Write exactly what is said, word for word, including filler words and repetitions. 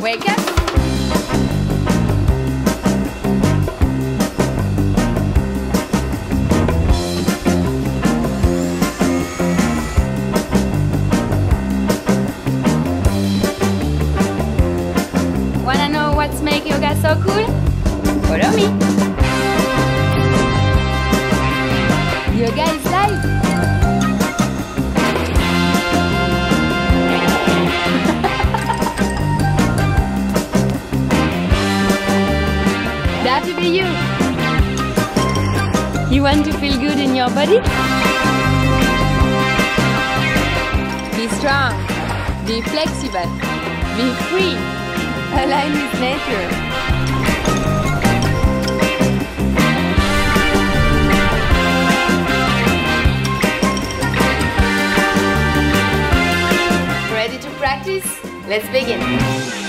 Wake up! Wanna know what's make yoga so cool? Follow me! Yoga is life! Dare to be you! You want to feel good in your body? Be strong, be flexible, be free, align with nature. Ready to practice? Let's begin!